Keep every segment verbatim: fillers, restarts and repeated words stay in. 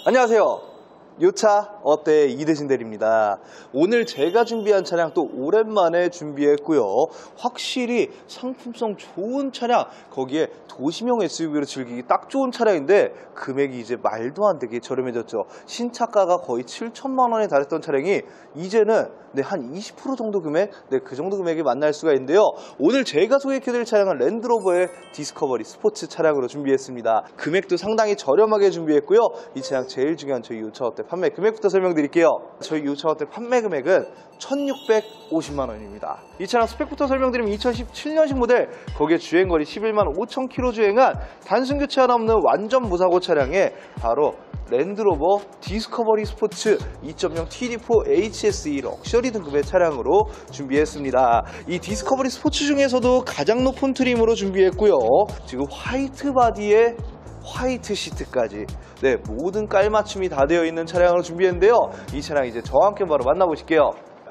안녕하세요. 요 차 어때? 이대신 대리입니다. 오늘 제가 준비한 차량 또 오랜만에 준비했고요. 확실히 상품성 좋은 차량, 거기에 도심형 에스유브이로 즐기기 딱 좋은 차량인데 금액이 이제 말도 안 되게 저렴해졌죠. 신차가가 거의 칠천만 원에 달했던 차량이 이제는 네, 한 이십 퍼센트 정도 금액, 네, 그 정도 금액에 만날 수가 있는데요. 오늘 제가 소개해드릴 차량은 랜드로버의 디스커버리 스포츠 차량으로 준비했습니다. 금액도 상당히 저렴하게 준비했고요. 이 차량 제일 중요한 저희 요차 어때 판매 금액부터 설명드릴게요. 저희 요차 어때 판매 금액은 천육백오십만 원입니다. 이 차량 스펙부터 설명드리면 이천십칠 년식 모델, 거기에 주행거리 십일만 오천 킬로미터 주행한 단순 교체 하나 없는 완전 무사고 차량에 바로 랜드로버 디스커버리 스포츠 이 점 영 티디 사 에이치에스이 럭셔리 등급의 차량으로 준비했습니다. 이 디스커버리 스포츠 중에서도 가장 높은 트림으로 준비했고요. 지금 화이트 바디에 화이트 시트까지, 네, 모든 깔맞춤이 다 되어 있는 차량으로 준비했는데요. 이 차량 이제 저와 함께 바로 만나보실게요.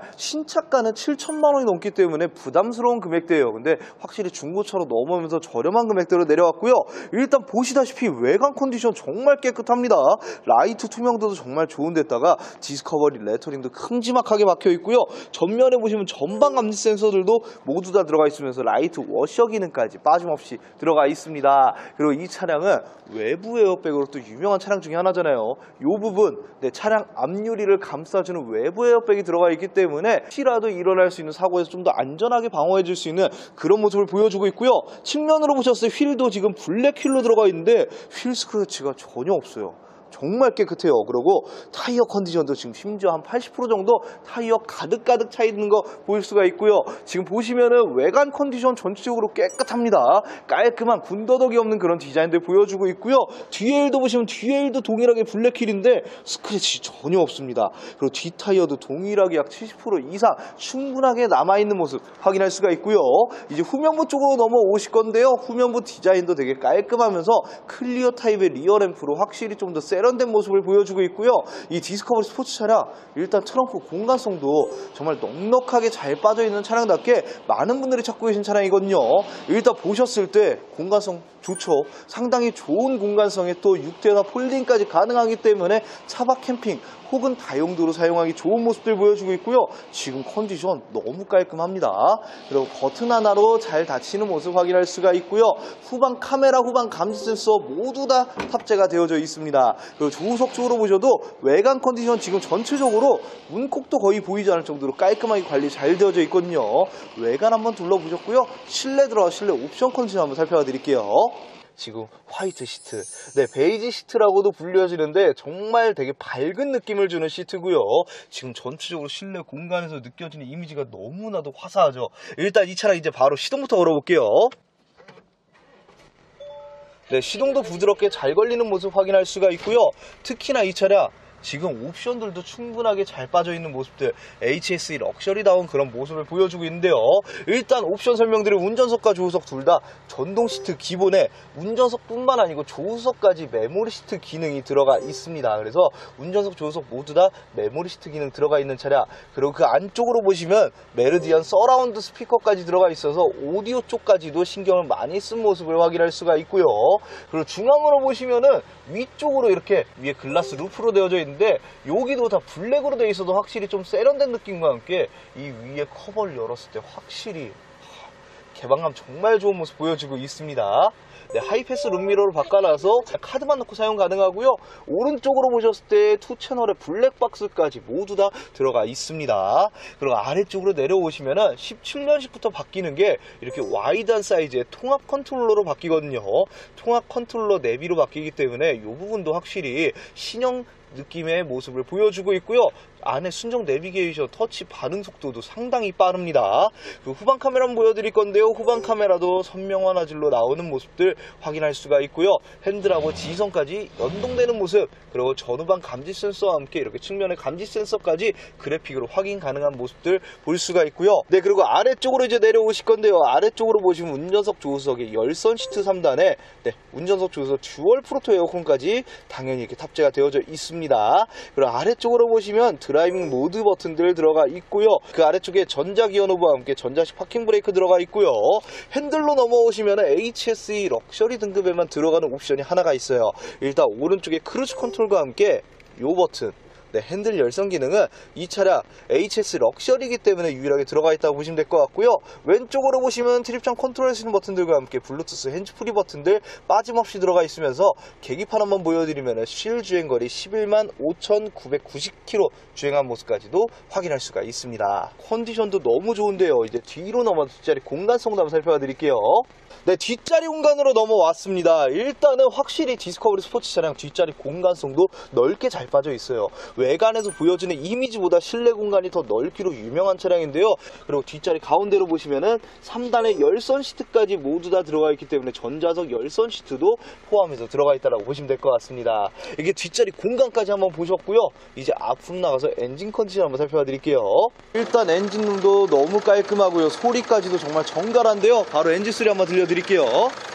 신차가는 칠천만 원이 넘기 때문에 부담스러운 금액대예요. 근데 확실히 중고차로 넘으면서 저렴한 금액대로 내려왔고요. 일단 보시다시피 외관 컨디션 정말 깨끗합니다. 라이트 투명도도 정말 좋은 데다가 디스커버리 레터링도 큼지막하게 박혀 있고요. 전면에 보시면 전방 감지 센서들도 모두 다 들어가 있으면서 라이트 워셔 기능까지 빠짐없이 들어가 있습니다. 그리고 이 차량은 외부 에어백으로 또 유명한 차량 중에 하나잖아요. 이 부분, 네, 차량 앞유리를 감싸주는 외부 에어백이 들어가 있기 때문에 혹시라도 일어날 수 있는 사고에서 좀 더 안전하게 방어해 줄 수 있는 그런 모습을 보여주고 있고요. 측면으로 보셨을 때 휠도 지금 블랙 휠로 들어가 있는데 휠 스크래치가 전혀 없어요. 정말 깨끗해요. 그리고 타이어 컨디션도 지금 심지어 한 팔십 퍼센트 정도 타이어 가득가득 차 있는 거 보일 수가 있고요. 지금 보시면은 외관 컨디션 전체적으로 깨끗합니다. 깔끔한 군더더기 없는 그런 디자인들 보여주고 있고요. 뒤에일도 보시면 뒤에일도 동일하게 블랙 휠인데 스크래치 전혀 없습니다. 그리고 뒤 타이어도 동일하게 약 칠십 퍼센트 이상 충분하게 남아있는 모습 확인할 수가 있고요. 이제 후면부 쪽으로 넘어오실 건데요. 후면부 디자인도 되게 깔끔하면서 클리어 타입의 리어 램프로 확실히 좀 더 세련된 모습을 보여주고 있고요. 이 디스커버리 스포츠 차량, 일단 트렁크 공간성도 정말 넉넉하게 잘 빠져있는 차량답게 많은 분들이 찾고 계신 차량이거든요. 일단 보셨을 때 공간성 좋죠. 상당히 좋은 공간성에 또 육 대나 폴딩까지 가능하기 때문에 차박 캠핑 혹은 다용도로 사용하기 좋은 모습들 보여주고 있고요. 지금 컨디션 너무 깔끔합니다. 그리고 버튼 하나로 잘 닫히는 모습 확인할 수가 있고요. 후방 카메라, 후방 감지 센서 모두 다 탑재가 되어져 있습니다. 그리고 조수석 쪽으로 보셔도 외관 컨디션 지금 전체적으로 문콕도 거의 보이지 않을 정도로 깔끔하게 관리 잘 되어져 있거든요. 외관 한번 둘러보셨고요. 실내 들어가 실내 옵션 컨디션 한번 살펴봐 드릴게요. 지금 화이트 시트, 네, 베이지 시트라고도 불려지는데 정말 되게 밝은 느낌을 주는 시트고요. 지금 전체적으로 실내 공간에서 느껴지는 이미지가 너무나도 화사하죠. 일단 이 차량 이제 바로 시동부터 걸어볼게요. 네, 시동도 부드럽게 잘 걸리는 모습 확인할 수가 있고요. 특히나 이 차량 지금 옵션들도 충분하게 잘 빠져있는 모습들, 에이치에스이 럭셔리다운 그런 모습을 보여주고 있는데요. 일단 옵션 설명드리면 운전석과 조수석 둘 다 전동 시트 기본에 운전석뿐만 아니고 조수석까지 메모리 시트 기능이 들어가 있습니다. 그래서 운전석, 조수석 모두 다 메모리 시트 기능 들어가 있는 차량, 그리고 그 안쪽으로 보시면 메르디안 서라운드 스피커까지 들어가 있어서 오디오 쪽까지도 신경을 많이 쓴 모습을 확인할 수가 있고요. 그리고 중앙으로 보시면은 위쪽으로 이렇게 위에 글라스 루프로 되어져 있는 근데 여기도 다 블랙으로 되어 있어도 확실히 좀 세련된 느낌과 함께 이 위에 커버를 열었을 때 확실히 개방감 정말 좋은 모습 보여주고 있습니다. 네, 하이패스 룸미러로 바꿔놔서 카드만 넣고 사용 가능하고요. 오른쪽으로 보셨을 때 투 채널의 블랙박스까지 모두 다 들어가 있습니다. 그리고 아래쪽으로 내려오시면은 십칠 년식부터 바뀌는 게 이렇게 와이드한 사이즈의 통합 컨트롤러로 바뀌거든요. 통합 컨트롤러 내비로 바뀌기 때문에 이 부분도 확실히 신형 느낌의 모습을 보여주고 있고요. 안에 순정 내비게이션 터치 반응 속도도 상당히 빠릅니다. 그 후방 카메라 한번 보여드릴 건데요. 후방 카메라도 선명한 화질로 나오는 모습들 확인할 수가 있고요. 핸들하고 지시선까지 연동되는 모습, 그리고 전후방 감지 센서와 함께 이렇게 측면의 감지 센서까지 그래픽으로 확인 가능한 모습들 볼 수가 있고요. 네, 그리고 아래쪽으로 이제 내려오실 건데요. 아래쪽으로 보시면 운전석, 조수석에 열선 시트 삼 단에 네, 운전석, 조수석 듀얼 프로토 에어컨까지 당연히 이렇게 탑재가 되어져 있습니다. 있습니다. 그리고 아래쪽으로 보시면 드라이빙 모드 버튼들 들어가 있고요. 그 아래쪽에 전자기어 노브와 함께 전자식 파킹 브레이크 들어가 있고요. 핸들로 넘어오시면 에이치에스이 럭셔리 등급에만 들어가는 옵션이 하나가 있어요. 일단 오른쪽에 크루즈 컨트롤과 함께 요 버튼, 네, 핸들 열선 기능은 이 차량 에이치에스 럭셔리이기 때문에 유일하게 들어가 있다고 보시면 될 것 같고요. 왼쪽으로 보시면 트립장 컨트롤 수 있는 버튼들과 함께 블루투스 핸즈프리 버튼들 빠짐없이 들어가 있으면서 계기판 한번 보여드리면 실 주행거리 십일만 오천구백구십 킬로미터 주행한 모습까지도 확인할 수가 있습니다. 컨디션도 너무 좋은데요. 이제 뒤로 넘어서 뒷자리 공간성도 한번 살펴드릴게요. 네, 뒷자리 공간으로 넘어왔습니다. 일단은 확실히 디스커버리 스포츠 차량 뒷자리 공간성도 넓게 잘 빠져 있어요. 외관에서 보여주는 이미지보다 실내 공간이 더 넓기로 유명한 차량인데요. 그리고 뒷자리 가운데로 보시면은 삼 단의 열선 시트까지 모두 다 들어가 있기 때문에 전자석 열선 시트도 포함해서 들어가 있다고 보시면 될 것 같습니다. 이게 뒷자리 공간까지 한번 보셨고요. 이제 앞으로 나가서 엔진 컨디션 한번 살펴드릴게요. 일단 엔진룸도 너무 깔끔하고요. 소리까지도 정말 정갈한데요. 바로 엔진 소리 한번 들려드릴게요.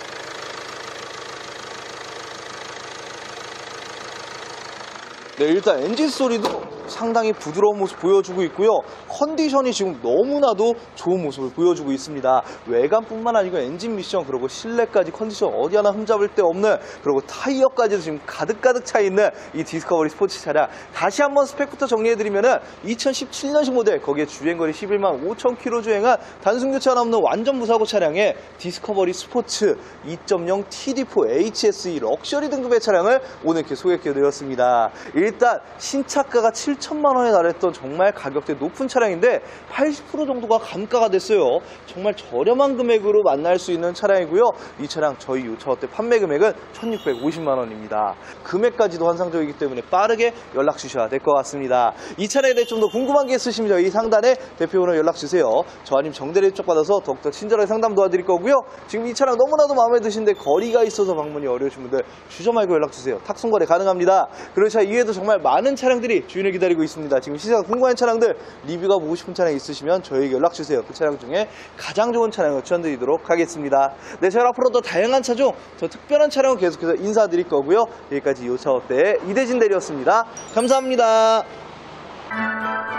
네, 일단 엔진 소리도 상당히 부드러운 모습 보여주고 있고요. 컨디션이 지금 너무나도 좋은 모습을 보여주고 있습니다. 외관뿐만 아니고 엔진 미션, 그리고 실내까지 컨디션 어디 하나 흠잡을 데 없는, 그리고 타이어까지도 지금 가득가득 차 있는 이 디스커버리 스포츠 차량. 다시 한번 스펙부터 정리해드리면은 이천십칠 년식 모델, 거기에 주행거리 십일만 오천 킬로미터 주행한 단순 교체가 없는 완전 무사고 차량에 디스커버리 스포츠 이 점 영 티디 포 에이치에스이 럭셔리 등급의 차량을 오늘 이렇게 소개해드렸습니다. 일단 신차가가 칠천만 원에 달했던 정말 가격대 높은 차량인데 팔십 퍼센트 정도가 감가가 됐어요. 정말 저렴한 금액으로 만날 수 있는 차량이고요. 이 차량 저희 요차어때 판매 금액은 천육백오십만 원입니다. 금액까지도 환상적이기 때문에 빠르게 연락 주셔야 될 것 같습니다. 이 차량에 대해 좀 더 궁금한 게 있으시면 저희 상단에 대표번호 연락 주세요. 저 아님 정대리 쪽 받아서 더욱더 친절하게 상담 도와드릴 거고요. 지금 이 차량 너무나도 마음에 드신데 거리가 있어서 방문이 어려우신 분들 주저 말고 연락 주세요. 탁송거래 가능합니다. 그리고 차 이외에도 정말 많은 차량들이 주인을 기다리고 있습니다. 지금 시세가 궁금한 차량들, 리뷰가 보고 싶은 차량 있으시면 저에게 연락 주세요. 그 차량 중에 가장 좋은 차량을 추천드리도록 하겠습니다. 네, 저희 앞으로 더 다양한 차종, 더 특별한 차량을 계속해서 인사드릴 거고요. 여기까지 요차어때의 이대진 대리였습니다. 감사합니다.